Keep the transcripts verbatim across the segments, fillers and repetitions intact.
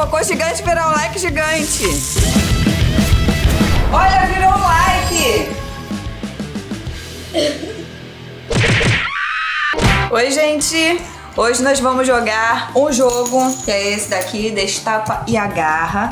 cocô gigante virar um like gigante. Olha, virou um like. Oi, gente. Hoje nós vamos jogar um jogo, que é esse daqui, Destapa e Agarra.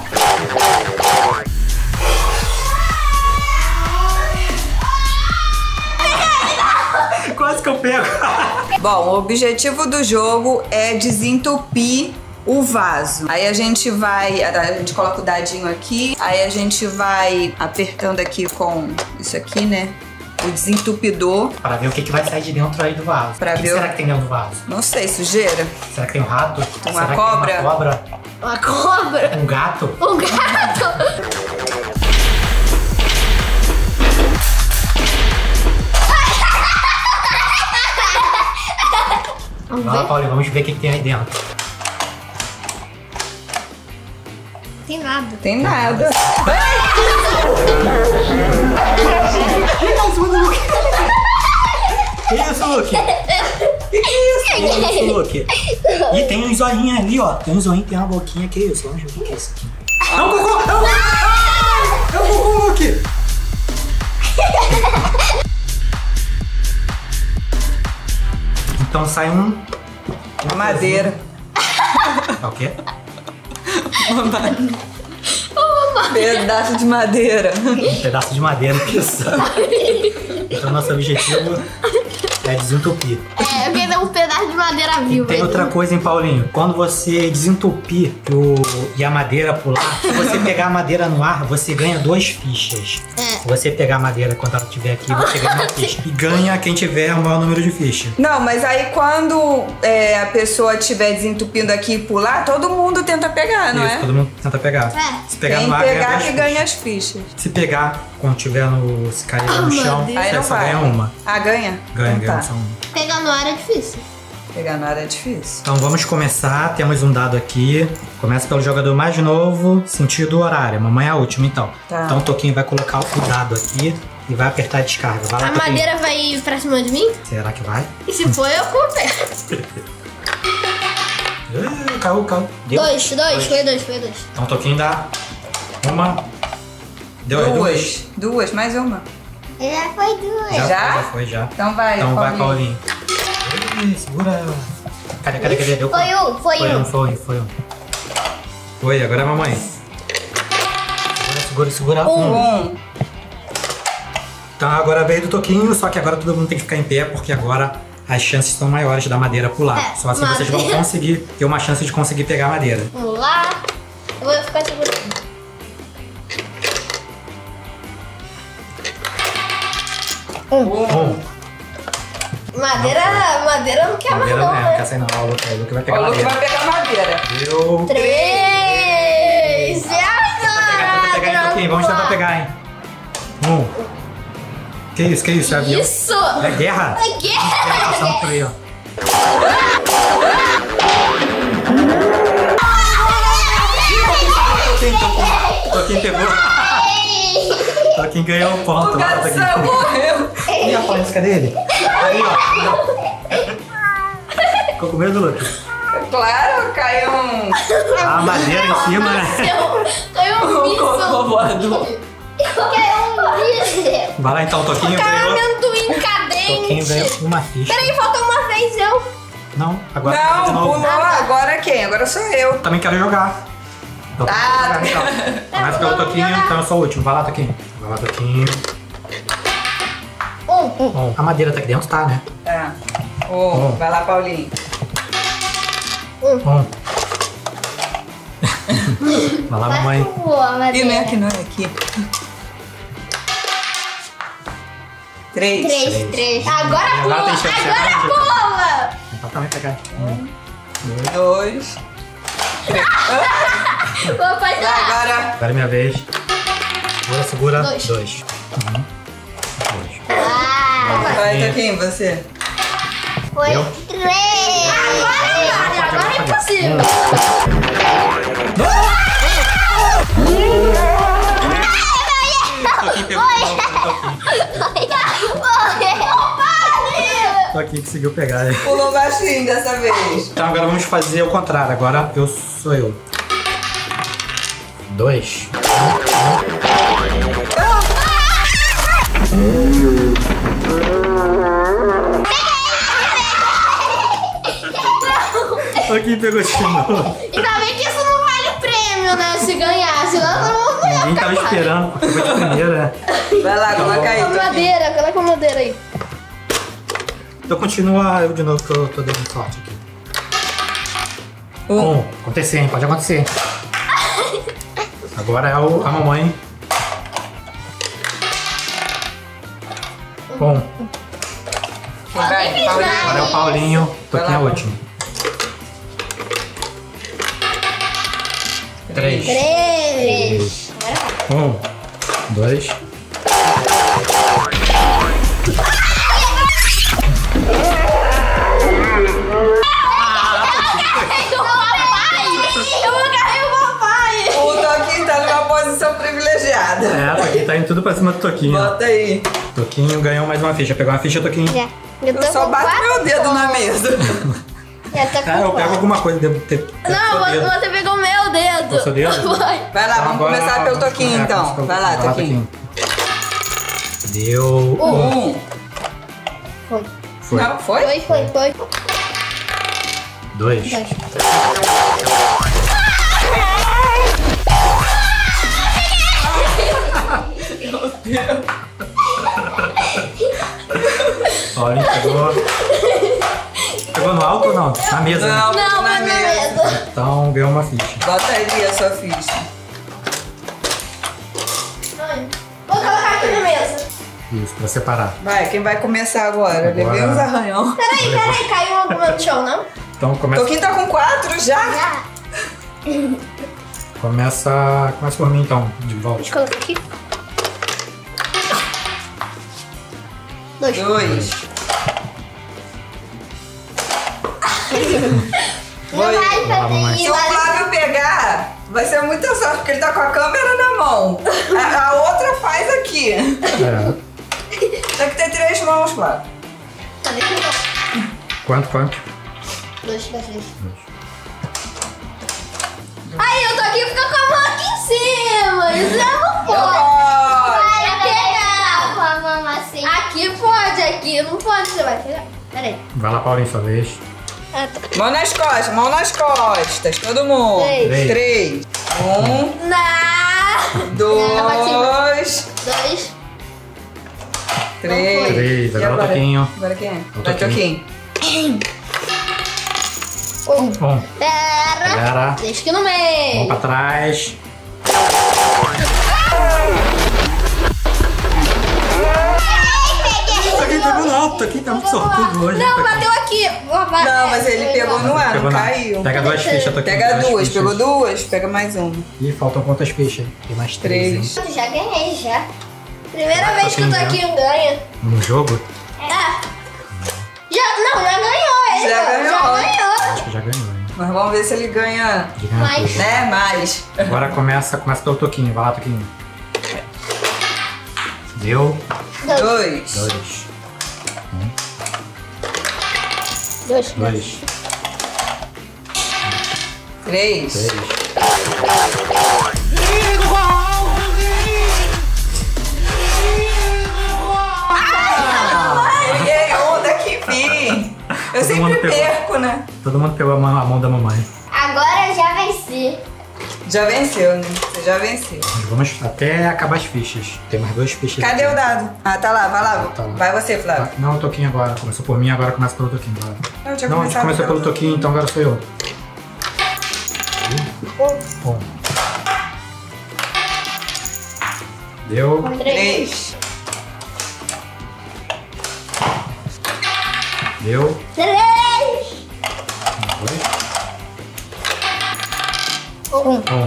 Quase que eu pego. Bom, o objetivo do jogo é desentupir o vaso. Aí a gente vai, a gente coloca o dadinho aqui, aí a gente vai apertando aqui com isso aqui, né? O desentupidor. Para ver o que, que vai sair de dentro aí do vaso. Pra o que ver que será o... que tem dentro do vaso? Não sei, sujeira. Será que tem um rato? Uma será cobra? Que tem uma cobra? Uma cobra? Um gato? Um gato? Vamos lá, Paulinho, vamos ver o que, que tem aí dentro. Tem nada. Tem nada. Que isso, Luke? Que isso? Que isso, Luke? Ih, tem um zoinho ali, ó. Tem um zoinho, tem uma boquinha. Que isso? Vamos ver o que é isso aqui. É um cocô! É um, é um cocô, Luke! Então sai um... Uma madeira. É o quê? Uma madeira. Pedaço de madeira. Um pedaço de madeira, isso. Então nosso objetivo é desentupir. É, eu queria um pedaço de madeira viva. Tem outra coisa, hein, Paulinho? Quando você desentupir o, e a madeira pular, se você pegar a madeira no ar, você ganha duas fichas. É. Se você pegar a madeira quando ela estiver aqui, você ganha uma ficha. E ganha quem tiver o maior número de fichas. Não, mas aí quando é, a pessoa estiver desentupindo aqui e pular, todo mundo tenta pegar, não Isso, é? todo mundo tenta pegar. É. Se pegar Quem no ar, pegar ganha duas que fichas. ganha as fichas. Se pegar quando tiver no... Se cair Ah, no meu chão, Deus. Aí você não só vai. ganha uma. Ah, ganha? Ganha, Então ganha tá. só uma. Pegar no ar é difícil. Pegar na área é difícil. Então vamos começar, temos um dado aqui. Começa pelo jogador mais novo, sentido horário. Mamãe é a última, então. Tá. Então o Toquinho vai colocar o dado aqui e vai apertar a descarga. Vai lá, A Toquinho. madeira vai ir pra cima de mim? Será que vai? E se for, eu comprei. Ih, caiu, caiu. Deu. Dois, dois, foi dois, foi dois. Então o Toquinho dá uma. Deu aí duas. Duas. Duas, mais uma. Já foi duas. Já, Já? Foi, já foi, já. Então vai, Então vai, Paulinho. Paulinho. Ih, segura. Cadê, cadê, cadê? Deu Foi um, foi, Foi um. um, foi um, foi um. Foi, agora é a mamãe. Segura, segura, segura. Um. Um. Então agora veio do Toquinho, só que agora todo mundo tem que ficar em pé, porque agora as chances são maiores da madeira pular. É, só assim vocês vão madeira. conseguir ter uma chance de conseguir pegar a madeira. Vamos lá. Eu vou ficar segurando. Um. Madeira, madeira não quer mais Madeira não, não é, não né? quer sair não. Ó, o Luke, o Luke vai pegar O a Luke madeira. vai pegar madeira. Deu. Três! Tenta pegar, hein, Toquinho? Vamos tentar pegar, hein? Um. Que isso, que isso? É avião? Isso! É guerra? É guerra! Guerra passando por aí, ó. Toquinho, Toquinho. Toquinho pegou. Toquinho ganhou um ponto. O Lá, Gadsão Toquinho. morreu. E a polêmica dele? Aí, ó. Ficou com medo, Lucas? Claro, caiu um... A madeira em cima, né? Caiu um um cocô bicho! voador. Caiu um bicho! Vai lá então, Toquinho Caiu ganhou. amendoim cadente! Toquinho ganhou uma ficha. Peraí, falta uma vez eu! Não, agora de Não, novo. pulou. Agora quem? Agora sou eu. Também quero jogar. Então, Tá. quero jogar, então. Começa pelo Toquinho, então eu sou o último. Vai lá, Toquinho. Vai lá, Toquinho. Um, um. Bom, a madeira tá aqui dentro, tá, né? Tá. Um. Um. Vai lá, Paulinho. Um. Vai lá, mamãe. Boa, Ih, madeira. não é aqui, não é aqui. Três. Três, Três. três. Agora Agora pula! tem chance de Agora chegar. pula! Então também pegar. Um. Dois. Vou fazer. Agora. Agora é minha vez. Segura, segura. Dois. Dois. Uhum. Dois. Ah, Vai, Toquinho, você. foi Deu? três! Agora, agora é impossível! Toquinho pegou. Toquinho conseguiu pegar. Né? Pulou baixinho dessa vez. Então agora vamos fazer o contrário. Agora eu sou eu. Dois. Aqui pegou de novo. Ainda bem que isso não vale prêmio, né? Se ganhar, senão todo mundo ia Ninguém ficar tava mal. esperando, porque foi de primeira. Vai lá, coloca aí. A madeira, coloca a madeira aí. Então continua eu de novo que eu tô dando sorte aqui. Um. Um. Acontecer, hein? Pode acontecer. Agora é o, a mamãe. Um. Vai, fiz Paulinho. nada. Agora é o Paulinho. Toquinho é o último. Três. Três. Um. Dois. Eu vou cair o papai. O Toquinho tá numa posição privilegiada. É, Toquinho tá indo tudo pra cima do Toquinho. Bota aí. Toquinho ganhou mais uma ficha. Pegou uma ficha, Toquinho. Já. Eu, tô Eu só com bato quatro meu dedo na mesa. Já tô com Ah, eu pego quatro. alguma coisa, devo ter. ter Não, seu você, dedo. você pegou meu dedo. O seu dedo? Vai. Vai lá, vamos Agora, começar pelo vamos Toquinho começar então. pelo- Vai lá, vai Toquinho. Deu. Um. Foi. Foi. Não, foi? Foi, foi, foi. Dois. Dois. Paulinho pegou. Pegou no alto ou não? Na mesa. né? Não, Não, na foi na mesa. mesa. Então ganhou uma ficha. Bota ali a sua ficha. Ai, vou colocar aqui na mesa. Isso, pra separar. Vai, quem vai começar agora? Agora. Levei uns arranhão. Peraí, peraí, caiu alguma no chão, não? Então começa. Toquinho tá com quatro já? Já. Começa. Começa por mim então, de volta. Deixa eu colocar aqui. Dois. Dois. Não vai Vai lá, mamãe. fazer Se isso. o Flávio pegar, vai ser muita sorte, porque ele tá com a câmera na mão. A, a outra faz aqui. É. Tem que ter três mãos, Flávio. Cadê que não? Quanto, quanto? Dois, dois, dois. Aí, eu tô aqui e fica com a mão aqui em cima. Isso eu não pode. Pode. Vai pegar com a mão assim. Aqui pode, aqui não pode. Você vai pegar. Peraí. Vai lá, Paulinho, sua vez. Ah, tá. Mão nas costas, mão nas costas. Todo mundo. Três. Três. Um, Não. dois, Dois. três. Três. E Agora o Toquinho. Agora quem é? O Vai, Toquinho. Toquinho. Um. Um. Pera. Pera. Deixa aqui no Mão meio. pra trás. Toquinho pegou no alto. Toquinho tá muito sortudo hoje. Não, Toquinho. bateu aqui. Não, mas ele pegou no ar, Pegou não na- caiu. Pega duas fichas, Toquinho. Pega duas duas, fichas. pegou duas, pega mais uma. Ih, faltam quantas fichas? Tem mais três, Três. hein? Já ganhei, já. Primeira Ah, vez que o Toquinho Toquinho ganha. No jogo? É. Já, não, já ganhou ele. Já ó. ganhou. Já ganhou. Acho que já ganhou, hein? Mas vamos ver se ele ganha, De ganhar Mas- tudo. né, mais. Agora começa, começa pelo Toquinho. Vai lá, Toquinho. Deu. Dois. Dois. Dois. Dois. Dois. Três. Três. Peguei onda, que fim. Eu Todo sempre mundo pegou. perco, né? Todo mundo pegou a mão, a mão da mamãe. Agora eu já venci. Já venceu, né? Você já venceu. Mas vamos até acabar as fichas. Tem mais duas fichas. Cadê aqui. o dado? Ah, tá lá, vai lá. Tá lá. Vai você, Flávio. Tá. Não, o Toquinho agora. Começou por mim, agora começa pelo Toquinho. Vai. Eu tinha Não, a gente começado começou pelo pelo- Toquinho, então agora sou eu. Um. Deu. Três. Deu. Três. Dois. Um. Um.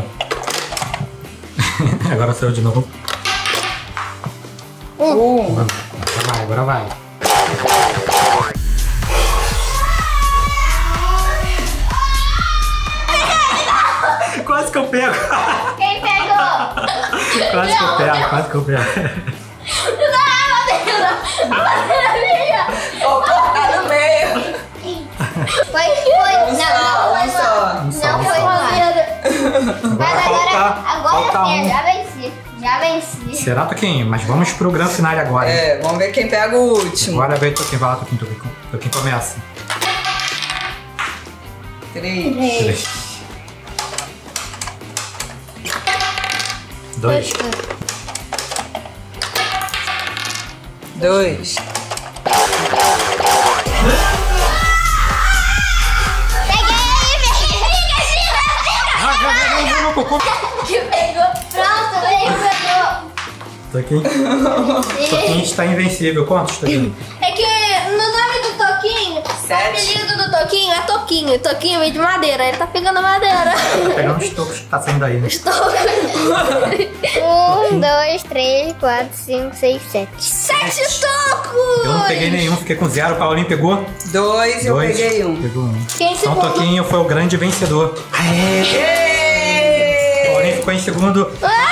Agora sou eu de novo. Um. Agora vai, agora vai. Quase que eu pego. Quem pegou? Quase que eu pego, quase que eu pego. Não, a madeira. A madeira é minha. Vou cortar no meio. Foi, foi. Um Não, só, não foi um só. mal. Um só, Não um foi só. madeira. Mas agora, falta, agora falta sim, um. já venci. Já venci. Será, Toquinho? Mas vamos pro grande final agora. hein? É, vamos ver quem pega o último. Agora vem Toquinho. Vai lá, Toquinho. Toquinho, Toquinho começa. Três. Três. Dois. Dois. Que pegou. Pronto, ele pegou. Toquinho. Toquinho está invencível. Quantos, Toquinho? É que no nome do Toquinho, o Sete. apelido do Toquinho é Toquinho. Toquinho veio de madeira, ele tá pegando madeira. Tá pegando os tocos que tá saindo aí, né? Um, dois, três, quatro, cinco, seis, sete. Sete tocos! Eu não peguei nenhum, fiquei com zero. O Paulinho pegou? Dois e eu Dois. peguei um. Pegou um. Quem Então ficou? Toquinho foi o grande vencedor. Aê! Êêêê! Paulinho ficou em segundo.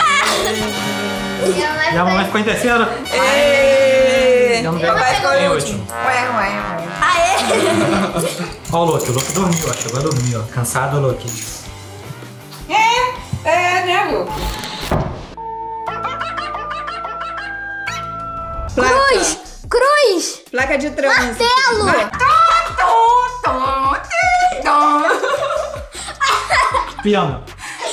E a mamãe ficou em terceiro. Êêêê! Eu não Meu pai ficou em em último. último. Ué, ué, ué. Aê! Ó o Loki, o Loki dormiu, ó. Chegou a dormir, ó. Cansado o Loki. É, é, né, Lu? Placa. Cruz! Cruz! Placa de trânsito. Martelo! Tom, tom, tom. Piano.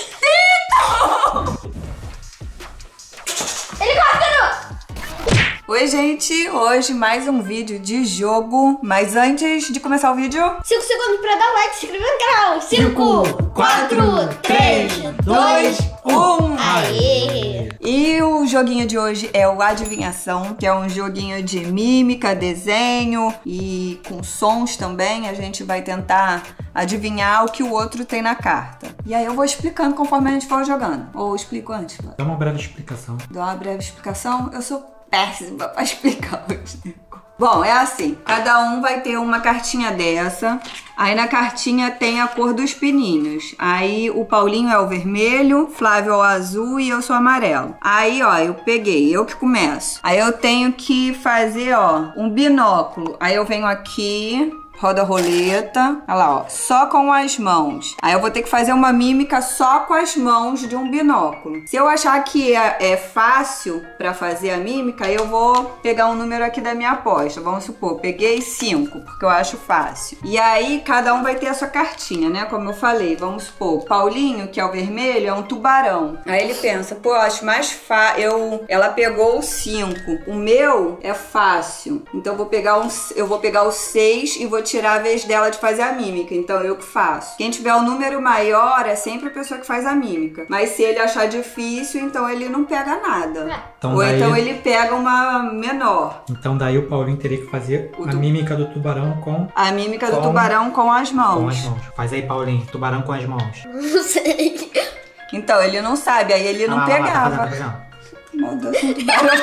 Helicóptero! Oi, gente. Hoje mais um vídeo de jogo. Mas antes de começar o vídeo... cinco segundos pra dar like, se inscrever no canal. cinco, quatro, três, dois, um. Aê! E o joguinho de hoje é o Adivinhação, que é um joguinho de mímica, desenho e com sons também. A gente vai tentar adivinhar o que o outro tem na carta. E aí eu vou explicando conforme a gente for jogando. Ou eu explico antes, Flávio? Dá uma breve explicação. Dou uma breve explicação. Eu sou péssima pra explicar os negócios. Bom, é assim, cada um vai ter uma cartinha dessa, aí na cartinha tem a cor dos pininhos, aí o Paulinho é o vermelho, Flávio é o azul e eu sou amarelo. Aí, ó, eu peguei, eu que começo. Aí eu tenho que fazer, ó, um binóculo, aí eu venho aqui... Roda a roleta, olha lá, ó, só com as mãos. Aí eu vou ter que fazer uma mímica só com as mãos de um binóculo. Se eu achar que é, é fácil pra fazer a mímica, eu vou pegar um número aqui da minha aposta. Vamos supor, peguei cinco, porque eu acho fácil. E aí, cada um vai ter a sua cartinha, né? Como eu falei, vamos supor, Paulinho, que é o vermelho, é um tubarão. Aí ele pensa, pô, eu acho mais fácil. Eu... Ela pegou o cinco. O meu é fácil. Então eu vou pegar um... eu vou pegar o seis e vou tirar a vez dela de fazer a mímica, então eu que faço. Quem tiver o número maior é sempre a pessoa que faz a mímica. Mas se ele achar difícil, então ele não pega nada. Então Ou daí- então ele pega uma menor. Então daí o Paulinho teria que fazer O a tu- mímica do tubarão com, A mímica do Com- tubarão com as mãos. com as mãos. Faz aí, Paulinho. Tubarão com as mãos. Não sei. Então ele não sabe, aí ele não Ah, lá, lá, lá, tá pegava. fazendo, tá fazendo. Meu Deus, um tubarão.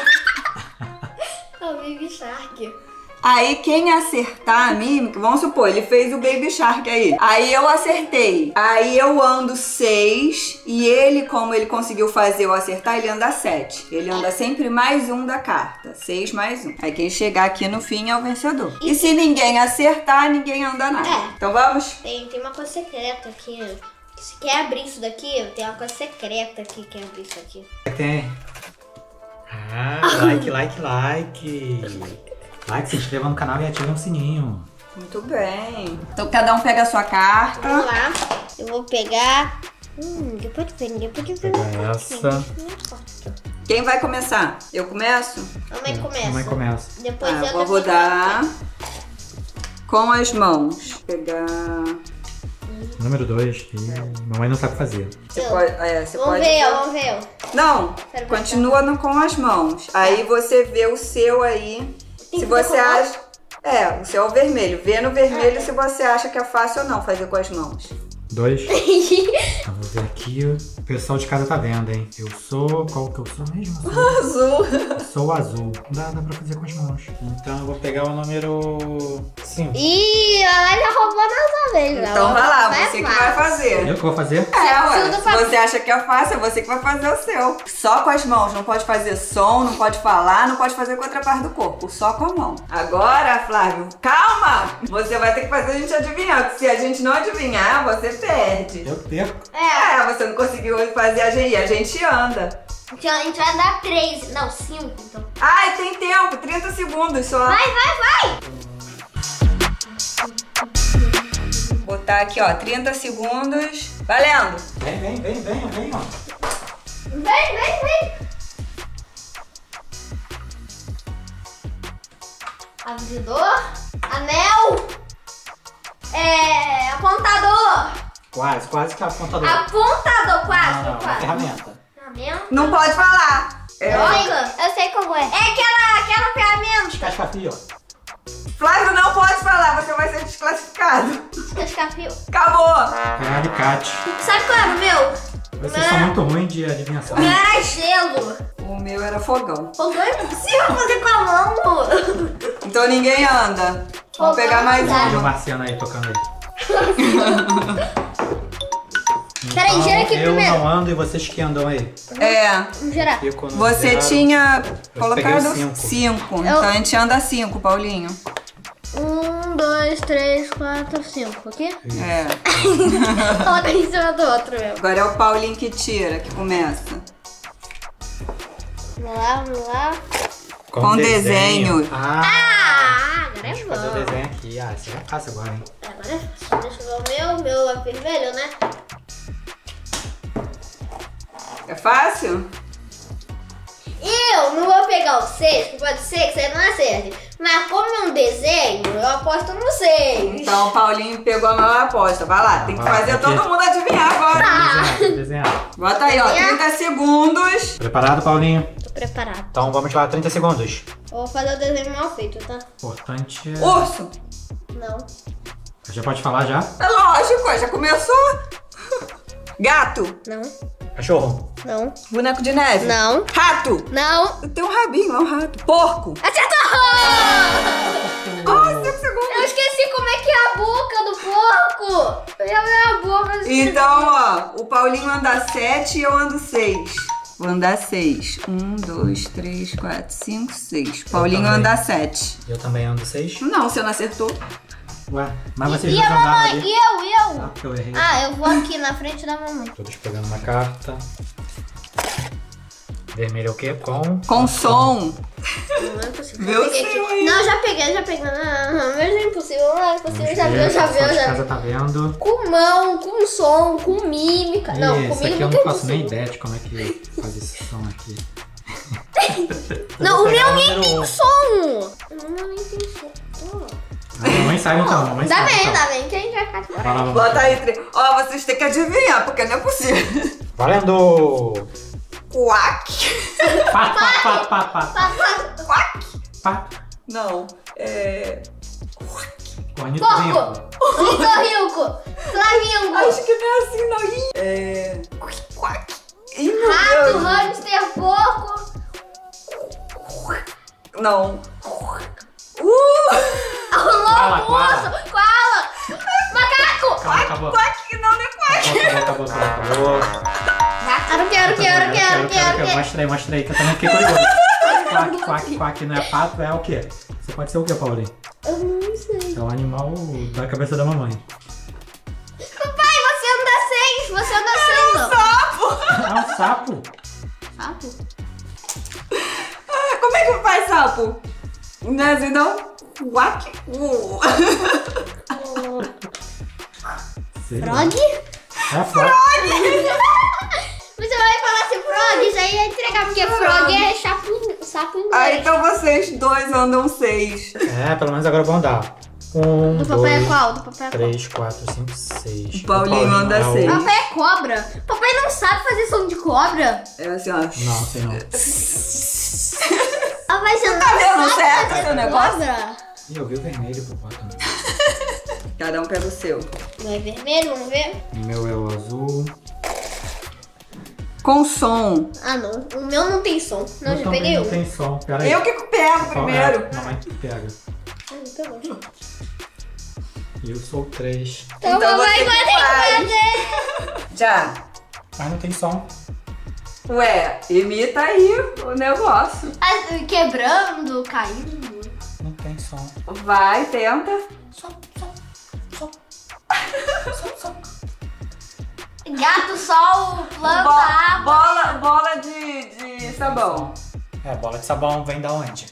É o Baby Shark. Aí quem acertar a mímica, vamos supor, ele fez o Baby Shark aí. Aí eu acertei. Aí eu ando seis e ele, como ele conseguiu fazer eu acertar, ele anda sete. Ele anda sempre mais um da carta. Seis mais um. Aí quem chegar aqui no fim é o vencedor. E se ninguém acertar, ninguém anda nada. É. Então vamos? Tem, tem uma coisa secreta aqui. Se quer abrir isso daqui, tem uma coisa secreta aqui que quer abrir isso aqui. Tem. Ah, like, like, like. Like, se inscreva no canal e ative o sininho. Muito bem. Então cada um pega a sua carta. Vamos lá. Eu vou pegar... Hum, ninguém pode ver, ninguém pode ver. Pega essa. Não importa. Quem vai começar? Eu começo? Mamãe começa. Mamãe começa. Depois Ah, eu vou rodar com as mãos. Pegar... Número dois. Mamãe não sabe fazer. Você Eu. pode... É, você Vamos pode... ver, eu, vamos ver. eu. Não, Quero continua no, com as mãos. Aí você vê o seu aí. Tem Se que ver você com a mão? acha... É, o seu é o vermelho. Vê no vermelho se você acha que é fácil ou não fazer com as mãos. Dois. Vamos ver aqui. pessoal de casa tá vendo, hein? Eu sou... Qual que eu sou mesmo? Eu sou... Azul. Sou azul. Dá, dá pra fazer com as mãos. Então eu vou pegar o número cinco. Ih, ela já roubou nossa vez. Então vai lá, você que vai fazer. Eu que vou fazer? É, ué. Tudo Se pra- você acha que é fácil, é você que vai fazer o seu. Só com as mãos. Não pode fazer som, não pode falar, não pode fazer com outra parte do corpo. Só com a mão. Agora, Flávio, calma! Você vai ter que fazer a gente adivinhar. Porque se a gente não adivinhar, você perde. Eu perco. É, É, você não conseguiu fazer a gente. A gente anda. então a gente vai dar três. Não, cinco, então. Ai, tem tempo. trinta segundos só. Vai, vai, vai! Botar aqui, ó. trinta segundos. Valendo. Vem, vem, vem, vem, vem, ó. Vem, vem, vem! Abridor, anel, é, apontador, Quase, quase que é apontador. apontador, quase, Não, não, uma quase. ferramenta. Ferramenta. Não pode falar. É. Droga, eu sei como é. É aquela, aquela ferramenta. Cascafio, ó. Flávio, não pode falar. Você vai ser desclassificado. Descafio. Acabou. É alicate. Sabe qual era o meu? Vocês são muito ruins de adivinhação. O meu era gelo. O meu era fogão. Fogão é impossível fazer com a mão. Então ninguém anda. Vamos Fogão pegar mais não dá. Olha o uma. marciano aí tocando aí. Peraí, Então, gira aqui eu primeiro. não ando e vocês que andam aí. É. Vamos girar. Fico no Você zero. tinha Eu colocado peguei o cinco. cinco. Eu- Então a gente anda cinco, Paulinho. Um, dois, três, quatro, cinco. Aqui? É. Coloca em cima do outro mesmo. Agora é o Paulinho que tira, que começa. Vamos lá, vamos lá. Com desenho. Ah, Ah, agora é deixa eu fazer o bom. desenho aqui. Ah, isso é fácil agora, hein? Agora é fácil. Deixa eu ver o meu. O meu é vermelho, né? É fácil? Eu não vou pegar o seis, que pode ser que você não acerte. Mas como é um desenho, eu aposto no seis. Então o Paulinho pegou a maior aposta. Vai lá, tem que Vai, fazer aqui. todo mundo adivinhar agora. Desenhar, desenhar. Bota aí, ó, trinta segundos. Preparado, Paulinho? Tô preparado. Então vamos lá, trinta segundos. Eu vou fazer o desenho mal feito, tá? Importante é... Urso. Não. Já pode falar já? É lógico, já começou. Gato. Não. Cachorro. Não. Boneco de neve. Não. Rato. Não. Tem um rabinho, é um rato. Porco. Acertou! Ah, cinco segundos. Eu esqueci como é que é a boca do porco. Eu ia ver a boca. eu esqueci. Então, ó, o Paulinho anda sete e eu ando seis. Vou andar seis. Um, dois, três, quatro, cinco, seis. Paulinho também. anda sete. Eu também ando seis. Não, você não acertou. Ué, mas vocês E dois a andaram mamãe? ali. E eu? E eu? Ah, porque eu errei. Ah, eu vou aqui na frente da mamãe. Todos pegando uma carta. Vermelho é o quê? Com... Com som. Não é possível. Viu, Já peguei seu aqui. aí? Não, já peguei, já peguei. Não, não, mas não é impossível. Não é impossível. Vamos Já ver, viu, já o pessoal viu, de já casa viu. tá vendo. Com mão, com som, com mímica. Não, Isso comigo aqui eu nunca não é faço nem impossível. ideia de como é que faz esse som aqui. Não, o vou pegar meu o nem número tem um. som. O meu nem tem som. Oh. A mamãe sabe então, a mamãe Dá sabe bem, então. dá bem, que a gente vai ficar de fora. Vai lá, mamãe. Bota aí. tre- Ó, vocês têm que adivinhar, porque não é possível. Valendo! Quack. Pá, pá, pá, pá, pá. Quack. Pá. Não, é... Ornitorrinco. Porco! Ornitorrinco! Flamingo! Acho que não é assim, não. Ih, é... Quack. Ih, meu Rato, Deus. hamster, porco! Não. Uh! Koala, Louco, urso, koala! Macaco! Calma, acabou. Quack, não, não é quack. Acabou, acabou, acabou, acabou. Quero, quero, quero, quero, quero, quero. Mostra aí, mostra aí, que eu também fiquei curioso. Quack, quack, quack não é pato, é o quê? Você pode ser o quê, Paulinho? Eu não sei. É um animal da cabeça da mamãe. Papai, você anda seis! Você anda seis, não. É um sapo. Sapo? Ah, como é que faz sapo? Não é assim, não? Quack. Uh. Sei lá. Frog? É frog. Você vai falar assim, frog, já ia entregar, porque frog é chapo, sapo em Ah, inglês. então vocês dois andam seis. É, pelo menos agora vão dar. Um, Do papai é dois, qual? Do papai é qual? três, quatro, cinco, seis. O Paulinho anda é o- seis. Papai é cobra. Papai não sabe fazer som de cobra. É assim, ó. Não, sei não. Papai, você não Tá vendo sabe certo fazer seu negócio? cobra. Ih, eu vi o vermelho pro bottom. Cada um pega o seu. Não é vermelho, vamos ver? O meu é o azul. Com som. Ah, não. O meu não tem som. Não, Eu já também peguei não um. tem som. Pera aí. Eu que pego Só- primeiro. É, mamãe que pega. Ah, tá bom. E eu sou o três. Então, Então mamãe você que vai ter que faz. fazer. Já. Mas não tem som. Ué, imita aí o negócio. Ah, quebrando, caindo. Não tem som. Vai, tenta. Som, som, som. Som, som. Gato, sol, planta, Bo- água. bola bola de, de sabão. É, bola de sabão vem da onde?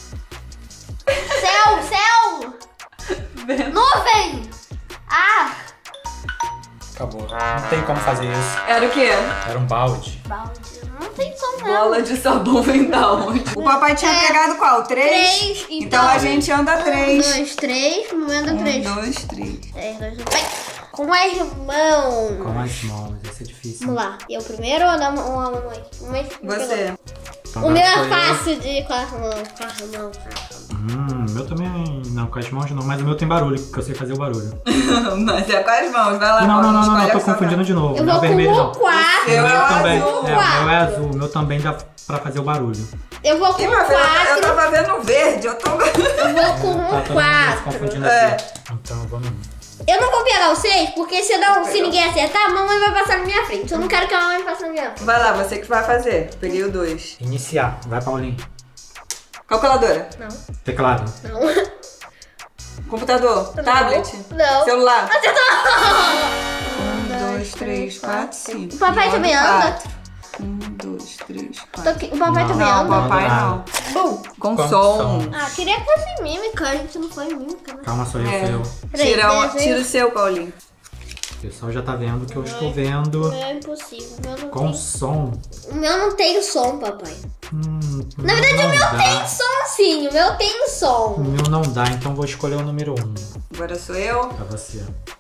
Céu, céu. Nuvem. Ah, Acabou. Não tem como fazer isso. Era o quê? Era um balde. balde. Não tem som, não. Bola de sabão vem da onde? O papai tinha É, pegado qual? Três? Três, Então, então. a gente anda três. Um, dois, três. Momento Um, três. dois, três. Três, dois, um. Vai. Com as mãos. Com as mãos, esse é difícil. Vamos lá. Eu primeiro ou não, ou a mamãe? Mamãe Você. O meu é Agora sou eu. fácil de com as mãos. Com as mãos. Hum, o meu também. Não, com as mãos não, mas o meu tem barulho, porque eu sei fazer o barulho. Mas é com as mãos, vai lá. Não, não, não, não, escolhe não, a tô sua confundindo de novo. Eu Não é vou com vermelho, o não. quatro. Seu O é meu o também. azul, É, o meu é quatro. azul. O meu também dá pra fazer o barulho. Eu vou com Ih, o meu filho, eu quatro. tava vendo verde, eu tô... Eu vou com Tá o todo mundo se quatro. confundindo É. aqui. Então vamos. Eu não vou pegar o seis, porque se, não, se ninguém acertar, a mamãe vai passar na minha frente. Eu não quero que a mamãe passe na minha frente. Vai lá, você que vai fazer. Peguei o dois. Iniciar. Vai, Paulinho. Calculadora. Não, Teclado. não. Computador. Tablet. Não. Celular. Acertou! Um, dois, três, quatro, cinco. O papai também anda? Quatro. Um, dois, três, Tô quatro. aqui. O papai Não, também Não, anda? papai Não, não. Bom. Com, Com som. som. Ah, queria que fosse mímica. A gente não foi mímica, né? Calma, sou eu, É. sou eu. Peraí, Tira, um, desenho. tira o seu, Paulinho. O pessoal já tá vendo o que eu estou vendo. É impossível. O meu não Com tem. som. O meu não tem som, papai. Hum, Na verdade, não o meu dá. tem som sim. O meu tem O som. meu não dá, então vou escolher o número um Agora sou eu. pra você.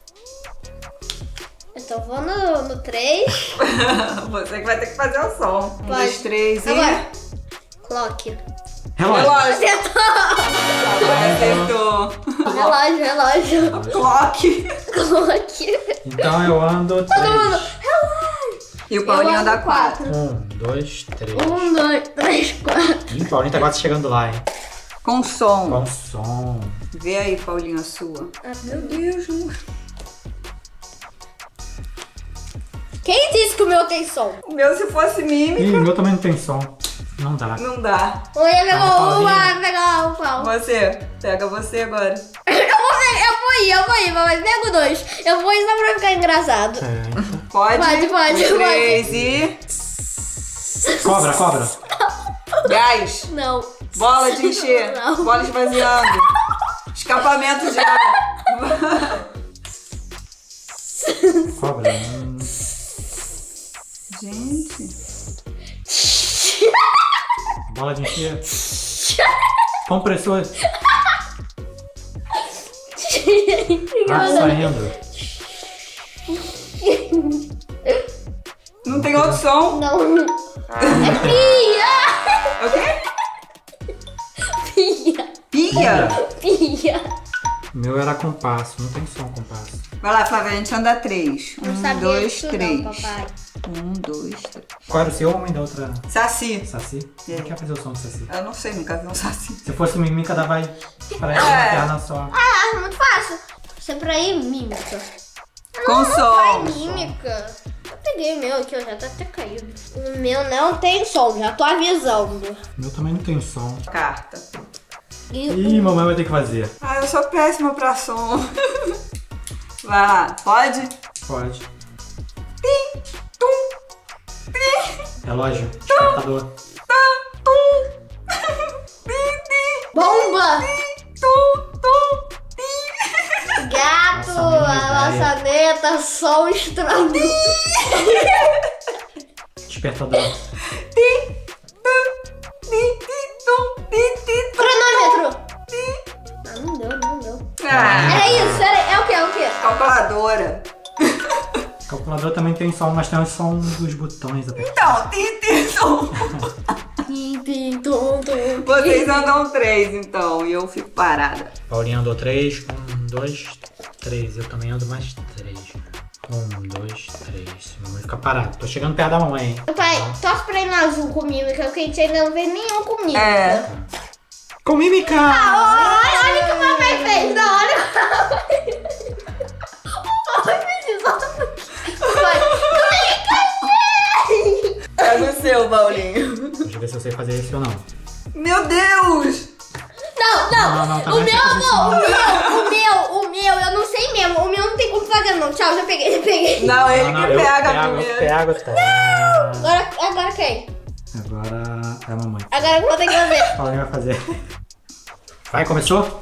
Então vou no, no três. Você que vai ter que fazer o som. Um, Pode. dois, três e... Agora. Clock. Relógio. Relógio. Acertou! Agora acertou. Relógio, relógio. Clock. Clock. Então eu ando Todo mundo. três. Relógio. E o Paulinho Eu anda ando quatro. Um, dois, três. Um, dois, três, quatro. Ih, Paulinho tá quase chegando lá, hein? Com som. Com som. Vê aí, Paulinho, a sua. Ah, Meu Deus, não. Quem disse que o meu tem som? O meu, se fosse mímica, Ih, o meu também não tem som. Não dá. não dá. O Ian pegou Ah, uma, Paulinha. vai pegar o pau. Você. Pega você agora. Eu vou, pegar, eu vou ir, eu vou ir, mamãe. Pega o dois. Eu vou ir só pra ficar engraçado. É, então. Pode? Pode, pode, Um, pode. três e... Cobra, cobra. Gás. Não. Bola de encher. Não. Bola esvaziando. Escapamento de ar. Cobra. Hum, Gente. bola de encher. Compressor. Ar saindo. Não tem outro som. Não. É pia! É o quê? Pia. Pia. Pia. O meu era compasso, não tem som compasso. Vai lá, Flávia, a gente anda três. Não Um, sabia dois, disso três. não, papai. Um, dois, três. Qual era o seu homem da outra? Saci. Saci? É. Não quer fazer o som do Saci. Eu não sei, nunca vi um saci. Se fosse mimica, dava pra ela É. na perna só. Ah, muito fácil. Você pra ir mímica. Com Vai som. mímica. Eu peguei o meu aqui, ó, já tá até caído. O meu não tem som, já tô avisando. O meu também não tem som. Carta. E Ih, mamãe vai ter que fazer. Ah, eu sou péssima pra som. Vai lá, pode? Pode. Tim, tum, tim, Relógio. Despertador. tá, tum. Tim, tim, bomba! tum, tum, tim. Gato, Nossa, a minha maçaneta, sol estrando. Despertador. Tim, tum, tim, tim, tum, tim, tim, tum. Cronômetro! Tim. Ah, não deu, não deu. Ah, Era isso, era, é o que, é o que? calculadora. Calculador também tem som, mas tem o som dos botões. até. Então, tim, tim, tum. Tim, tim, tum, tum. Vocês andam três, então, e eu fico parada. Paulinho andou três. Um, dois, três. Eu também ando mais três. Um, dois, três. Mamãe fica parado. Tô chegando perto da mamãe, hein? Pai, torce pra ir no azul com mímica, porque a gente ainda não vê nenhum com mímica. É. Com mímica! Ah, olha, olha o que a mamãe fez. Não, olha o que a mamãe fez. O mamãe fez isso. Pega o seu, Paulinho. Deixa eu ver se eu sei fazer esse ou não. Meu Deus! Não, não, Não, não, tá o bem, meu você não, o faz meu, o meu, o meu, eu não sei mesmo. O meu não tem como fazer não. Tchau, já peguei, já peguei. Não, ele Não, não, que eu pega pego, primeiro. Eu pego, tá. Agora, agora quem? Agora é a mamãe. Agora eu vou ter que fazer. Paulinho vai fazer. Vai, começou?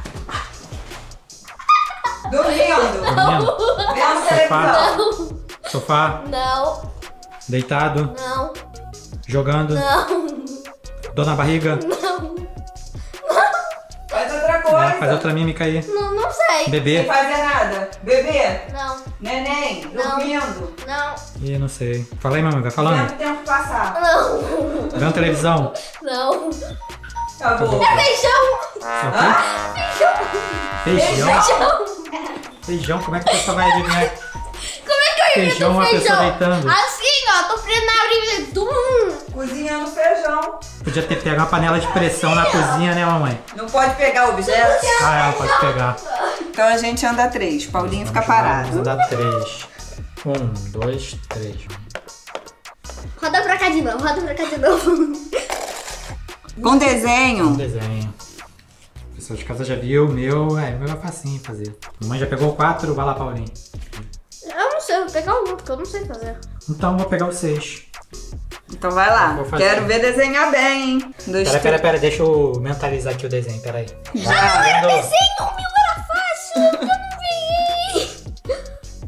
Dormindo. Dormindo? Vendo Sofá. televisão. Sofá, Não, deitado, não, jogando, não, dor na barriga. não, Faz outra coisa. É, faz outra mímica aí. não, não sei. Sem Bebê. fazer nada. Bebê. Não, Neném. Não. Dormindo. não, Ih, não sei. Fala aí, mamãe, vai falando. Vendo o tempo passar. não, Vendo televisão. não. Acabou. É feijão. O quê? Feijão? Feijão, como é que a pessoa vai adivinhar? Como é que eu Feijão, invento uma feijão? pessoa deitando. Assim, ó, tô frendo na orelha do mundo. Cozinhando feijão. Podia ter pegado uma panela de pressão na cozinha, né, mamãe? Não pode pegar objetos. Ah, ela pode pegar. Então a gente anda três. Paulinho fica Vamos parado. dar três. Um, dois, três. Roda pra cá de novo, roda pra cá de novo. Com Um desenho. desenho. O pessoal de casa já viu o meu. É, o meu é facinho fazer. Mamãe já pegou o quatro, vai lá, Paulinho. Eu não sei, eu vou pegar um, porque eu não sei fazer. Então vou pegar o seis. Então vai lá. Vou fazer. Quero ver desenhar bem, hein? Dois, Pera, pera, pera, deixa eu mentalizar aqui o desenho, pera aí. Já. Vendo? Desenho, o meu era fácil, eu não vi.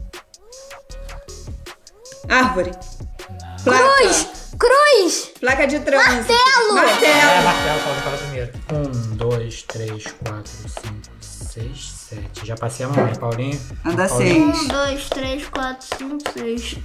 Árvore. Placa. Cruz, cruz. Placa de trânsito. Martelo. É, Martelo. martelo, Paulinho, fala primeiro. Um, dois, três, quatro, cinco, seis, sete. Já passei a mamãe, Paulinho. Anda Paulinho. seis. Um, dois, três, quatro, cinco, seis.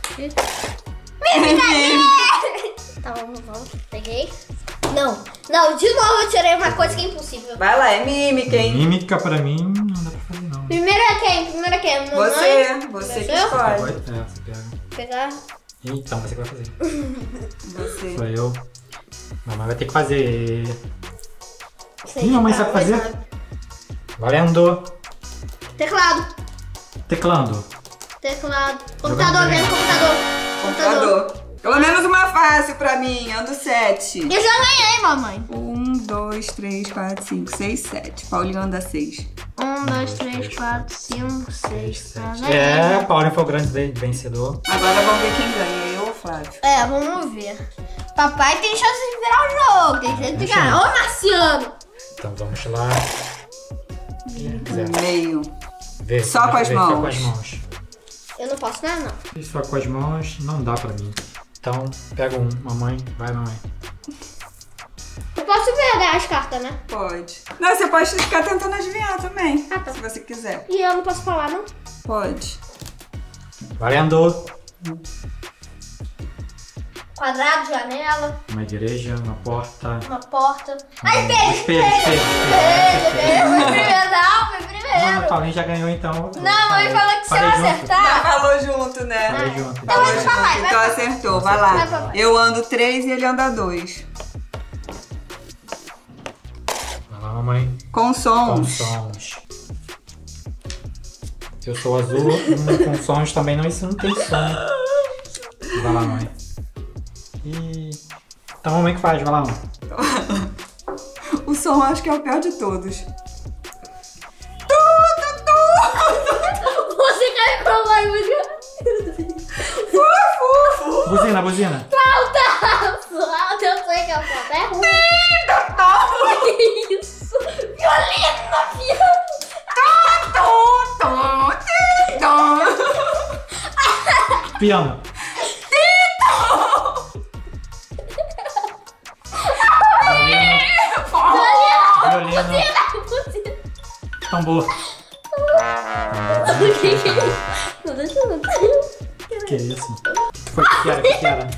Tá, vamos, vamos. Peguei. Não, não, de novo eu tirei uma coisa que é impossível. Vai lá, é mímica, hein? Mímica pra mim não dá pra fazer, não. Primeiro é quem? Primeiro é quem? Mamãe? Você, você que Eu? escolhe. Pode? É, você pega. Pegar. Então, você que vai fazer. Você. Sou eu. Mamãe vai ter que fazer. Sei Ih, mamãe que sabe tá, fazer? sabe. Valendo. Teclado. Teclando. Teclado. Computador, Jogando vendo computador. Computador. Pelo menos uma fácil pra mim. Ando sete. Eu já ganhei, mamãe. Um, dois, três, quatro, cinco, seis, sete. Paulinho anda seis. Um, dois, três, quatro, cinco, seis, sete. É, Paulinho foi o grande ven- vencedor. Agora vamos ver quem ganha. Eu ou o Flávio? É, vamos ver. Papai tem chance de virar o jogo. Tem chance de Deixa ganhar. eu Ô, Marciano. Então vamos lá. Zero. Meio. Ver, Só com as ver, Só mãos. com as mãos. Eu não posso nada, não. E só com as mãos não dá pra mim. Então, pega um. Mamãe, vai, mamãe. Eu posso pegar as cartas, né? Pode. Não, você pode ficar tentando adivinhar também. Ah, tá. Se você quiser. E eu não posso falar, não? Pode. Valendo. Quadrado, janela, Uma igreja, uma porta. uma porta. Ai, Um espelho, espelho, espelho, espelho, espelho. espelho. Foi primeiro, não, foi Não, primeiro. o Paulinho já ganhou então. Não, mãe falou que se eu Falei junto. acertar... Falou junto, né? Falei junto. Então Falou vai junto. pra lá, vai Então pra lá. acertou. Vai Vai lá. pra lá. Eu ando três e ele anda dois. Vai lá, mamãe. Com Com sons. sons. Eu sou azul, hum, com sons também não, isso não tem som. Vai lá, mãe. E... Então, mamãe que faz, vai lá, mãe. O som acho que é o pior de todos. Você caiu com a mãe, música. Buzina, buzina. Flauta! Flauta, eu sei que é flauta. É ruim. Que isso? Violino, violino. Piano. Violino. Violino. Tambor. Não deixa eu não. Que isso? Foi o que era? O que era?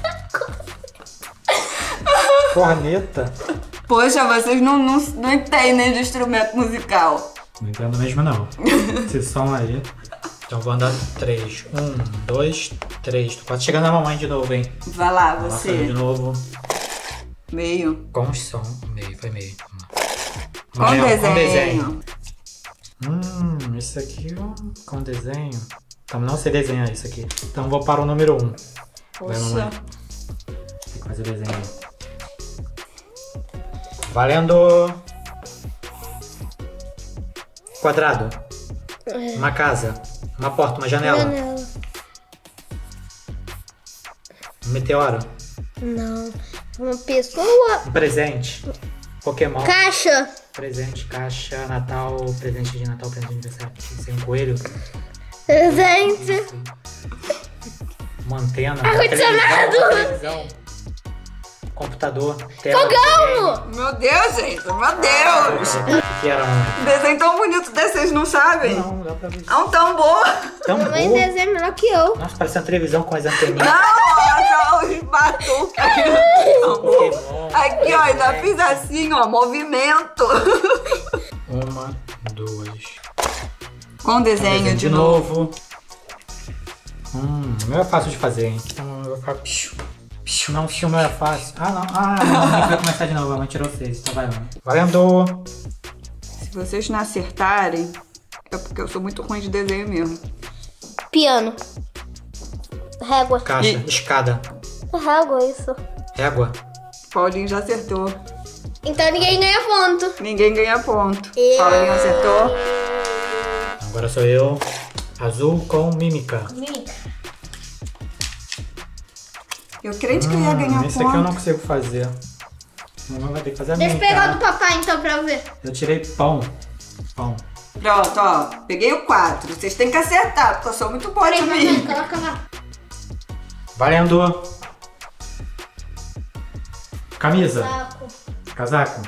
Corneta? Poxa, vocês não, não, não entendem de instrumento musical. Não entendo mesmo, não. Esse som aí. Então eu vou andar três. Um, dois, três. Tô quase chegando na mamãe de novo, hein? Vai lá, Nossa, você. de novo. Meio. Com som. Meio, foi meio. Com Amarelo, desenho. Com desenho. Hum, isso aqui ó, com desenho. Então não sei desenhar isso aqui. Então vou para o número um. Vai, mamãe. Poxa. Tem que fazer desenho. Valendo. Quadrado. Uma casa. Uma porta, uma janela. Janela. Um meteoro. Não. Uma pessoa. Um presente. Pokémon. Caixa. Presente, caixa, Natal, presente de Natal, presente de aniversário. Tem um coelho. Presente. Uma antena. Ar-condicionado. televisão, televisão, computador. Tela, Fogão. Meu Deus, gente. Meu Deus. O que era um... Desenho tão bonito desse, vocês não sabem? Não, não dá pra ver. É um tambor. Tambor. Mamãe desenha melhor que eu. Nossa, parece uma televisão com as anteninhas. Não, ó, os batucas. Pokémon. Aqui, ó, ainda fiz assim, ó, movimento. Uma, duas. Com desenho de novo. Hum, o meu é fácil de fazer, hein? Então eu vou ficar... Piu, piu. Não, o meu é fácil. Ah, não. Ah, não. A gente vai começar de novo. A mãe tirou seis. Então vai, mãe. Valendo. Se vocês não acertarem, é porque eu sou muito ruim de desenho mesmo. Piano. Régua. Caixa, E- escada. Régua, isso. Régua. Paulinho já acertou. Então ninguém ganha ponto. Ninguém ganha ponto. Eu- Paulinho acertou. Agora sou eu. Azul com mímica. Mímica. Eu crente que eu ia ganhar Hum, esse ponto. aqui eu não consigo fazer. Mamãe vai ter que fazer a Deixa eu mímica. pegar o do papai então pra eu ver. Eu tirei pão. Pão. Pronto, ó. Peguei o quatro. Vocês têm que acertar, porque eu sou muito boa de Peraí, mamãe, mim. coloca lá. Valendo. Camisa. Saco. Casaco.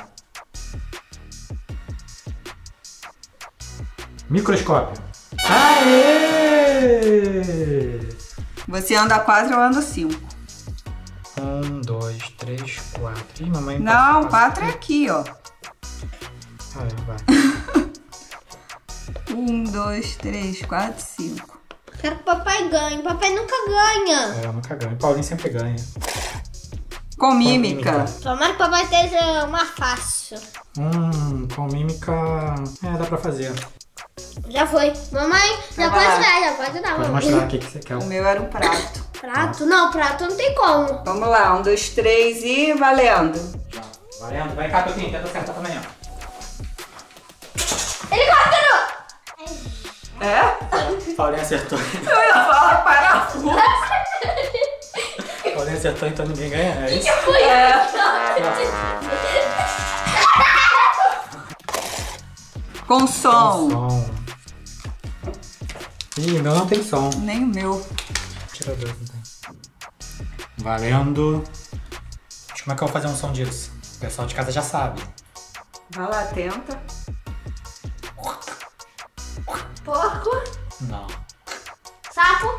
Microscópio. Aê! Você anda quatro, eu ando cinco. Um, dois, três, quatro. Ih, mamãe. Não, passa- quatro é aqui, ó. Ah, é, vai. Um, dois, três, quatro, cinco. Quero que o papai ganhe. O papai nunca ganha. É, eu nunca ganho. Paulinho sempre ganha. Com mímica. mímica. Tomara que o papai esteja uma fácil. Hum, com mímica. É, dá pra fazer. Já foi. Mamãe, já Vai pode lá. dar, já pode dar. Pode mamãe. mostrar o que que você quer. O meu era um prato. Prato? Não, prato não tem como. Vamos lá, um, dois, três e valendo. Valendo. Vai cá, Toquinho. Tenta acertar também, ó. Helicóptero! É? Paulinho acertou. Eu ia falar parafuso. Paulinho acertou, então ninguém ganha. É isso? É. Com som. Som. Ih, meu não tem som. Nem o meu. Tira dois, então. Valendo. Como é que eu vou fazer um som disso? O pessoal de casa já sabe. Vai lá, tenta. Porco. Não. Sapo.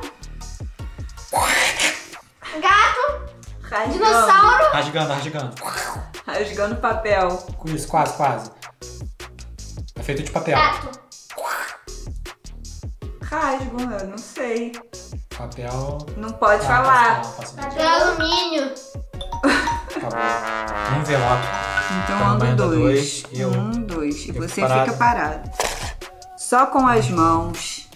Gato. Rasgando. Dinossauro. Rasgando, rasgando. Rasgando papel. Isso, quase, quase. É feito de papel. Gato. Rasgo, eu não sei. Papel. Não pode Ah, falar. posso- posso- Papel alumínio. Acabou. Envelope. Então Então, ando anda dois. dois e eu- Um, dois. E eu você fico parado. fica parado. Só com as mãos.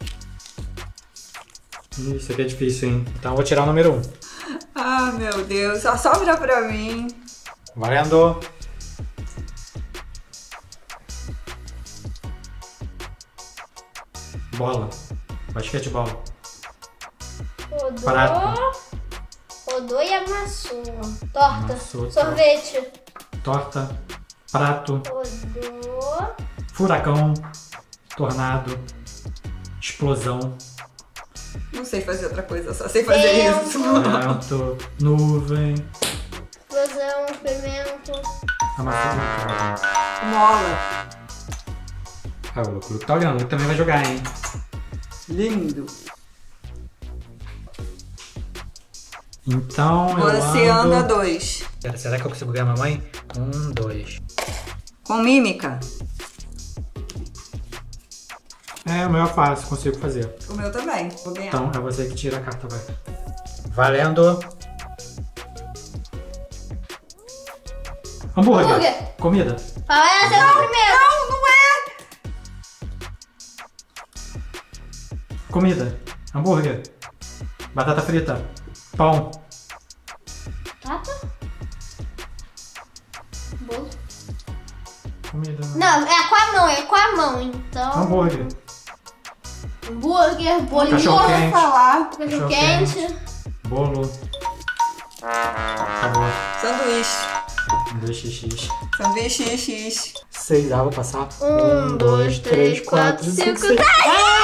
Ih, isso aqui é difícil, hein? Então eu vou tirar o número um. Ah, meu Deus. Só sobra pra mim. Valendo. Bola. Basquetebol. Rodou. Prato. Rodou e amassou. Torta. Amassou, Sorvete. Torta. Prato. Rodou. Furacão. Tornado. Explosão. Não sei fazer outra coisa, só sei fazer Tempo. isso. Vento. Nuvem. Explosão. Experimento. Amassou. Mola. Ah, o Luco tá olhando. O Luco também vai jogar, hein? Lindo. Então eu Você ando... anda dois. Pera, será que eu consigo ganhar a mamãe? Um, dois. Com mímica. É, o meu é fácil, consigo fazer. O meu também. Vou ganhar. Então, é você que tira a carta, vai. Valendo. Hambúrguer. Hambúrguer. Comida. Vai ser o primeiro. Não, não é. Comida. Hambúrguer. Batata frita. Pão. Tapa? Bolo. Comida. Não, é com a mão, é com a mão, então. Hambúrguer. Hambúrguer, bolinho. Cachorro quente. Falar. Cachorro Cachorro quente. Bolo. Acabou. Sanduíche. dois xx. Sanduíche X. Seis, ah, vou passar. Um, dois, três, quatro, cinco, seis. seis.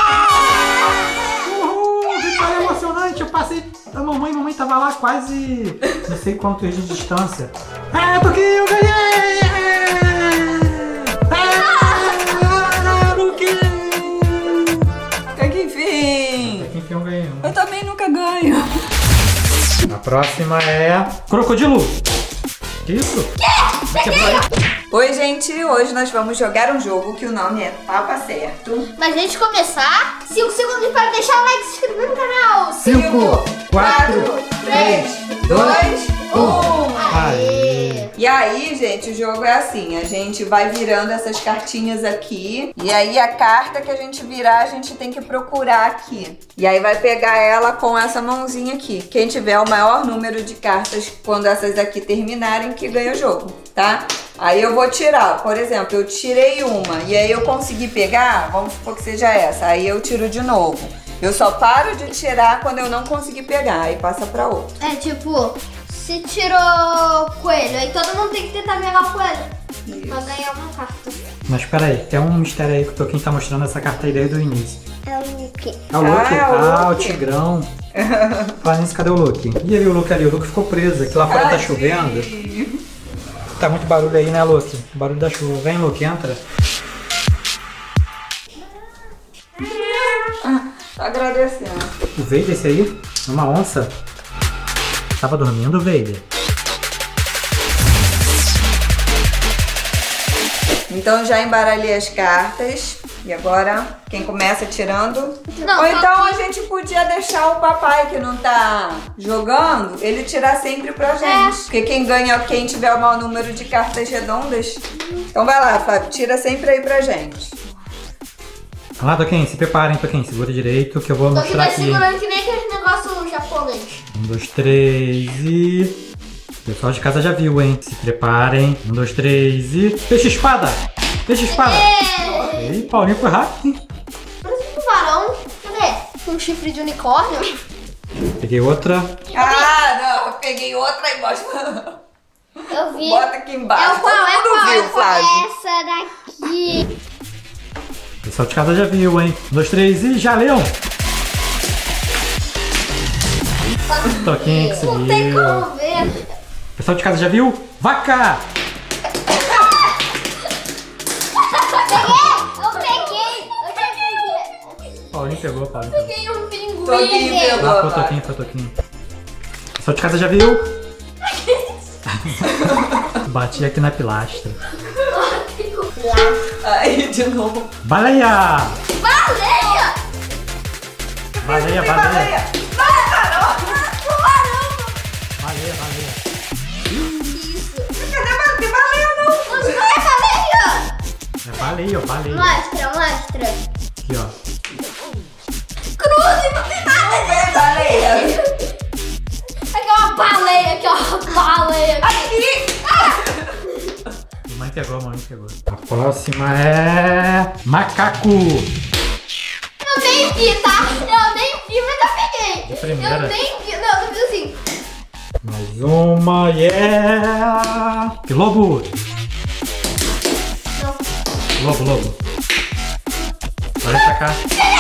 Uhul! Vitória emocionante! Eu passei da mamãe, mamãe tava lá quase não sei quantos de distância. Ah, Toquinho, eu ganhei! Ah, Toquinho! Até que enfim. Até que enfim eu ganhei um. Eu também nunca ganho. A próxima é... Crocodilo! Que isso? Que? Oi, gente. Hoje nós vamos jogar um jogo que o nome é Tapa Certo. Mas antes de começar, cinco segundos para deixar o like e se inscrever no canal. cinco, quatro, três, dois, um. Aê! E aí, gente, o jogo é assim, a gente vai virando essas cartinhas aqui, e aí a carta que a gente virar, a gente tem que procurar aqui. E aí vai pegar ela com essa mãozinha aqui. Quem tiver o maior número de cartas quando essas aqui terminarem, que ganha o jogo, tá? Aí eu vou tirar, por exemplo, eu tirei uma, e aí eu consegui pegar, vamos supor que seja essa, aí eu tiro de novo. Eu só paro de tirar quando eu não conseguir pegar, aí passa pra outra. É tipo, se tirou coelho, aí todo mundo tem que tentar pegar o coelho. Isso. Pra ganhar uma carta. Mas pera aí, tem um mistério aí que o Toquinho tá mostrando essa carta aí desde o início. É o Luke. É o Luke? Ah, é o Ah, o Luke. Tigrão. Falando nisso, cadê o Luke? E ali o Luke ali? O Luke ficou preso, aqui lá fora tá chovendo. Tá muito barulho aí, né, Luke? Barulho da chuva. Vem, Luke, entra. Tô agradecendo. O Vader esse aí? Uma onça? Tava dormindo, Vader? Então já embaralhei as cartas. E agora, quem começa tirando? Não, Ou só então que- a gente podia deixar o papai que não tá jogando, ele tirar sempre pra gente. É. Porque quem ganha é quem tiver o maior número de cartas redondas. Então vai lá, Fábio, tira sempre aí pra gente. Vamos lá, Toquinho, se preparem, Toquinho. Segura direito que eu vou Tô aqui mostrar tá aqui. segurando que nem aquele negócio japonês. Um, dois, três e... O pessoal de casa já viu, hein? Se preparem. Um, dois, três e... Peixe espada! Peixe espada! É. Ih, Paulinho foi rápido, hein? Parece um tubarão. Cadê? Um chifre de unicórnio. Peguei outra. Ah, não, eu peguei outra e bota, Eu vi. bota aqui É embaixo. o qual? Todo É mundo qual? viu, É qual? Flávio. Essa daqui. O pessoal de casa já viu, hein? Um, dois, três e... Já leão! Toquinho que Não tem subiu. como ver. O pessoal de casa já viu? Vaca! Eu peguei! Eu já peguei! Paulinho pegou, Paulinho pegou. Peguei um pinguim! Toquinho pegou. Ah, foi o vai. Toquinho, foi o Toquinho. O pessoal de casa já viu? Bati aqui na pilastra. Aí, de novo. Baleia! Baleia! Baleia, Tem baleia. baleia. Baleia, baleia. Cadê a tem baleia, não? Não é baleia! É baleia, ó, baleia. Mostra, mostra. Aqui, ó. Cruze, não tem nada! Não é baleia. Aqui é uma baleia, aqui é uma baleia. Aqui. A mãe pegou, a mãe pegou. A próxima é... Macaco! Eu nem vi, tá? Eu nem vi, mas eu peguei. De primeira. Eu nem vi. Não, eu fiz assim. Mais uma, yeah! E lobo! Não. Lobo, lobo. Olha pra cá.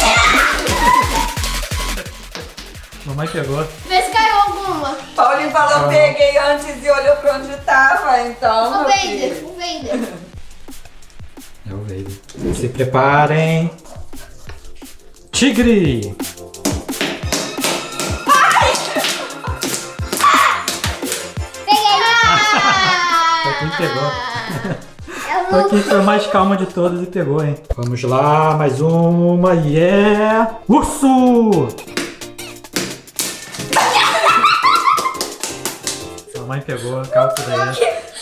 Mamãe pegou. Vê se caiu alguma. Paulinho falou, Ah. peguei antes e olhou pra onde tava, então. O meu Vader, filho. o Vader. É o Vader. Se preparem. Tigre! Peguei! Ah! Quem pegou? Eu Toquinho foi a mais calma de todas e pegou, hein? Vamos lá, mais uma e é... Urso! Sua mãe pegou, calma tudo aí.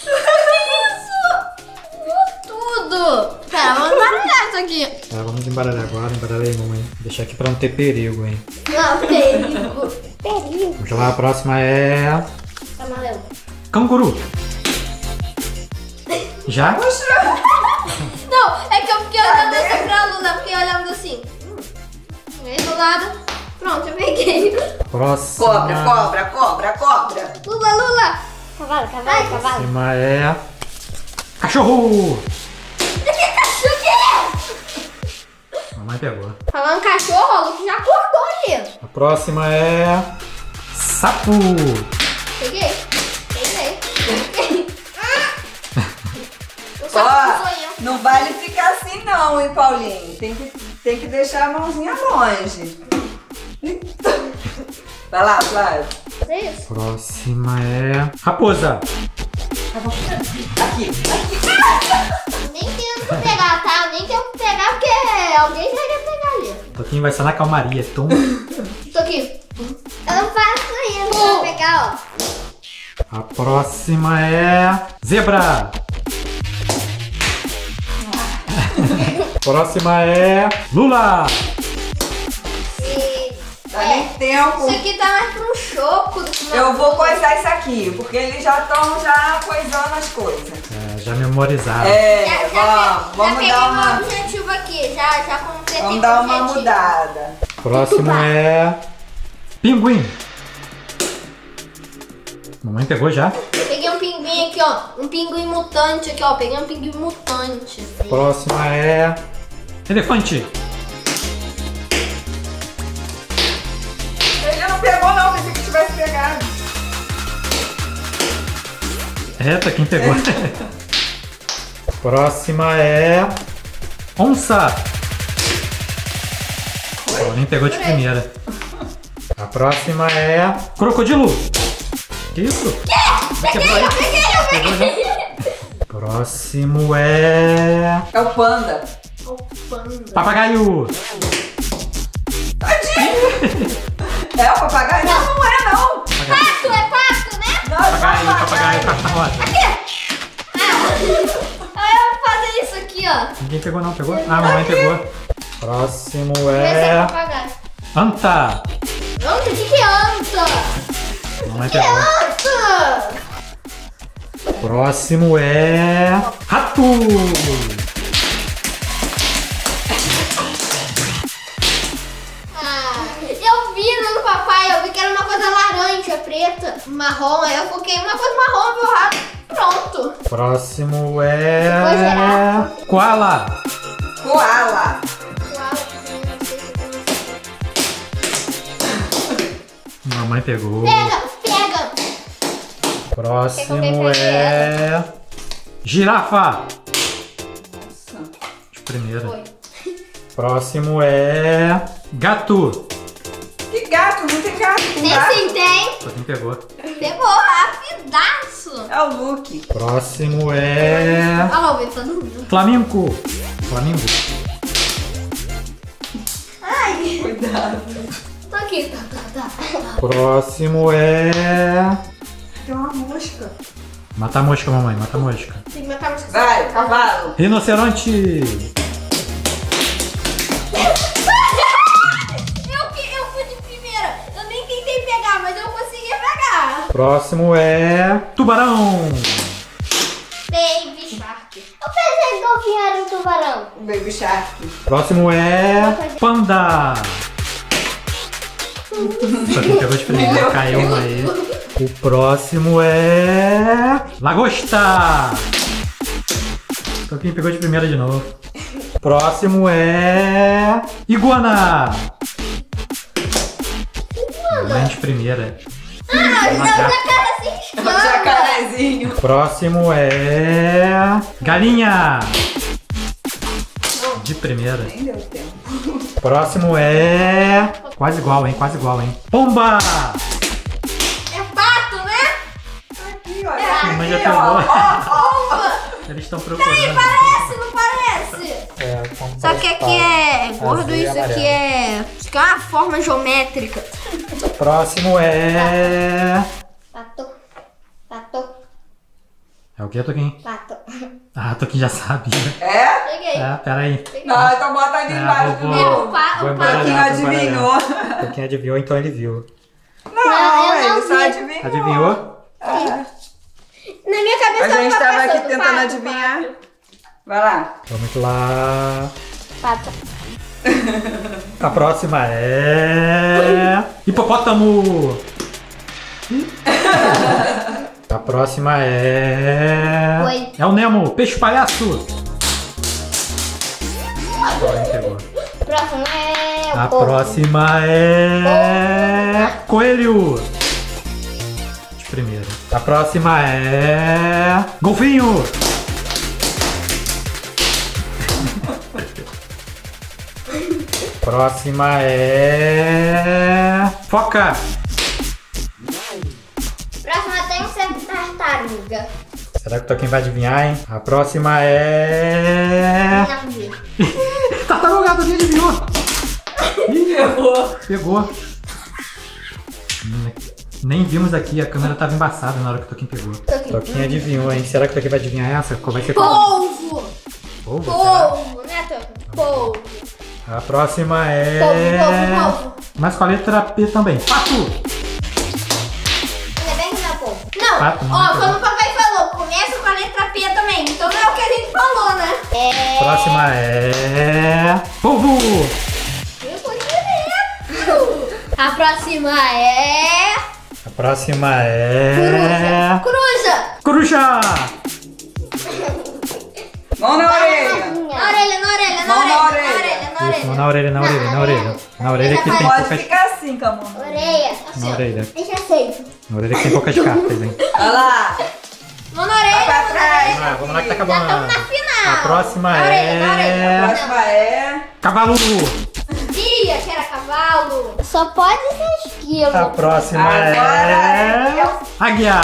Tudo! Pera, vamos embaralhar isso aqui. Tá, vamos embaralhar agora, embaralhei um, hein? Deixar aqui pra não ter perigo, hein? Não, perigo. Perigo. Vamos lá, a próxima é... Amarelo. Canguru. Já? Não, é que eu fiquei olhando assim pra Luna, fiquei olhando assim. Hum, aí do lado. Pronto, eu peguei. Próxima. Cobra, cobra, cobra, cobra. Lula, Lula. Cavalo, cavalo, cavalo. Próxima é... Cachorro. Cachorro, que Mamãe pegou. Falando cachorro, o Luke já acordou ali. A próxima é... Sapo. Peguei. Peguei. Peguei. O sapo Ó, sou eu. não vale ficar assim não, hein, Paulinho? Tem que, tem que deixar a mãozinha longe. Vai lá, Flávio. É isso? Próxima é... Raposa. Aqui, aqui. Nem tento pegar, tá? Eu nem tento pegar porque alguém já quer pegar ali. Toquinho vai só na calmaria. Tum. Tô aqui. Eu não faço isso, vou pegar, ó. A próxima é... Zebra. Próxima é... Lula. E... Dá nem tempo. Isso aqui tá mais pra um choco do que uma Eu vou coisa. coisar isso aqui, porque eles já estão já coisando as coisas. É, já memorizaram. É, Já, já, vamos, já vamos peguei dar meu uma, objetivo aqui, já, já completei vamos meu dar uma objetivo. mudada. Próximo é... Pinguim. Mamãe pegou já. Peguei um pinguim aqui, ó. Um pinguim mutante aqui, ó. Peguei um pinguim mutante. Próxima é... Elefante. Ele não pegou não, pensei que tivesse pegado. Eita, quem pegou? Próxima é... Onça. Ó, nem pegou de primeira. A próxima é... Crocodilo. Que isso? Vai quebrar aí. Peguei, eu Pegou peguei. já? Próximo é... É o panda. O panda. Papagaio. É o papagaio? Não, não é não. Pato, é pato, né? Não, é Papagaio, papagaio, papagaio. Aí eu vou fazer isso aqui, ó. Ninguém pegou não, pegou? Ah, a mamãe pegou. Próximo Esse é é... papagaio. Anta. Anta? O que que é anta? Mamãe O que é pegou. anta? Próximo é... Rato. Ah, eu vi no papai, eu vi que era uma coisa laranja, preta, marrom. Aí eu coloquei uma coisa marrom, meu rato. Pronto. Próximo Depois é... girafa. Koala. Koala. Mamãe pegou. Pega, pega. Próximo Quer que eu é... Girafa. De primeira. Foi. Próximo é... Gato. Que gato, não tem gato. Com Tem gato. sim, tem. Só quem pegou. Pegou rapidaço. É o Luke. Próximo é... Olha lá o Vitor todo mundo. Flamingo. Flamingo. Ai, Cuidado. tô aqui. Tá, tá, tá. Próximo é... Tem uma mosca. Mata a mosca, mamãe. Mata a mosca. Tem que matar mais Vai, cavalo. Rinoceronte. Eu, que- eu fui de primeira. Eu nem tentei pegar, mas eu consegui pegar. Próximo é... Tubarão. Baby Shark. Eu pensei que golfinho era um tubarão. O Baby Shark. Próximo é... Panda. Só quem pegou de primeira. Caiu uma aí. O próximo é... Lagosta. Só quem pegou de primeira de novo. Próximo é... Iguana. Mamãe de primeira. Ah, Uma não, jaca. na cara assim É um escama. jacarezinho. Próximo é... Galinha. De primeira. Nem deu tempo. Próximo é... Quase igual, hein? Quase igual, hein? Pomba. É pato, né? Aqui, ó. É, Mamãe já Aqui, ó. pegou. Ó, ó, ó. Eles estão procurando. Peraí, parece, não parece? É, como Só que aqui é gordo, Azul e isso aqui amarelo. é... Isso aqui é uma forma geométrica. Próximo é... Pato, pato, É o que, Toquinho? pato. Ah, Toquinho já sabia. É? Cheguei. É, peraí. Não, então bota ali É, embaixo vou- do É, novo. o pa- Vou o embaralhar, Toquinho vou adivinhou. embaralhar. Toquinho adivinhou, então ele viu. Não, Não, eu não ele só vi. adivinhou. Adivinhou? Na minha cabeça A gente tava tava aqui passando, tentando pato, adivinhar. Vai lá. Vamos lá. Pato. A próxima é... Hipopótamo. A próxima é... Oi. É o Nemo, peixe palhaço. Agora pegou. Próximo é o A povo. próxima é... Coelho. De primeira. A próxima é... Golfinho. Próxima é... Foca. Próxima tem que ser tartaruga. Será que o Toquinho vai adivinhar, hein? A próxima é... Não vi. Tartaruga, Toquinho adivinhou. Ih, Pegou. pegou. Hum, Nem vimos aqui, a câmera tava embaçada na hora que o Toquinho pegou. Toquinho adivinhou, hein? Será que o Toquinho vai adivinhar essa? Qual vai ser qual? Polvo. Polvo, será? Polvo, né, Toco? Polvo. A próxima é... Polvo, polvo, polvo. Mas com a letra P também. Pato. Ainda bem que não é polvo. Não, Pato, não ó, é como polvo. o papai falou, começa com a letra P também. Então não é o que a gente falou, né? É... Próxima é... Polvo. Eu fui direto. A próxima é... A próxima é... Coruja. Coruja. Mão na orelha. Na orelha, na orelha, na Mão na orelha, orelha. na orelha, Isso, na na orelha, na orelha, na orelha. Na orelha que tem Pode poucas... ficar assim com a mão. orelha. Assim, Na ó. orelha. Deixa aceito. Na orelha que tem poucas cartas, hein? Olha lá. Mão na orelha, Vai pra mão na trás. orelha. Ah, vamos lá que tá Já acabando. estamos na final. A próxima Na orelha, na orelha. é... A próxima é... Cavalo. Dia, que era cavalo. Só pode ser esquilo. A próxima Agora é... é- Águia.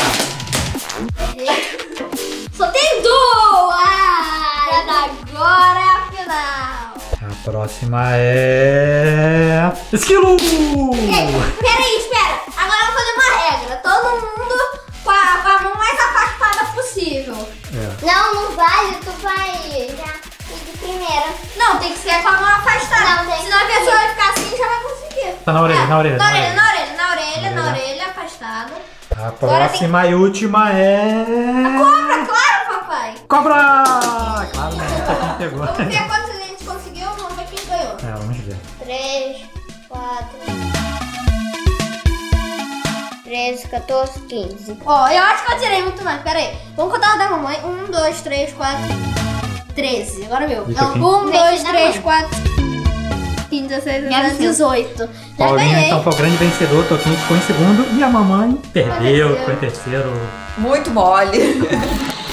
Só tem duas. Agora é a final. A próxima é... Esquilo. Ei, peraí, espera. Agora eu vou fazer uma regra. Todo mundo com a, com a mão mais afastada possível. É. Não, não vale. Tu vai já de primeira. Não, tem que ser com a mão afastada. Não, tem Senão a pessoa vai ficar assim e já vai conseguir. Tá na orelha, É, na orelha, Na na orelha, orelha. na orelha, na orelha, Na na orelha. orelha, afastada. A próxima e última é... Cobra, claro, papai. Cobra. Claro, né? Quem pegou. Vamos ver quantos a gente conseguiu, vamos ver quem ganhou. É, vamos ver. três, quatro, treze, quatorze, quinze. Ó, eu acho que eu tirei muito mais, pera aí. Vamos contar o da mamãe. um, dois, três, quatro, treze. Agora meu. Isso aqui. um, Vem dois, da três, mãe. quatro, quinze, dezesseis, Quero dezessete, dezoito. Já Paulinha, ganhei. então, foi o grande vencedor. Toquinho ficou em segundo. E a mamãe perdeu, Perdeu. ficou em terceiro. Muito mole.